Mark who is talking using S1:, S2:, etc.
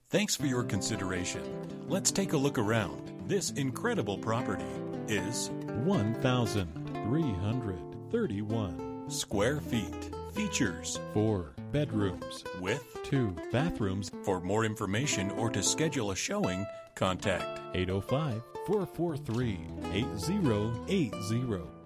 S1: Thanks for your consideration. Let's take a look around. This incredible property is
S2: 1,331
S1: square feet. Features
S2: 4 bedrooms
S1: with
S2: 2 bathrooms.
S1: For more information or to schedule a showing, contact
S2: 805-443-8080.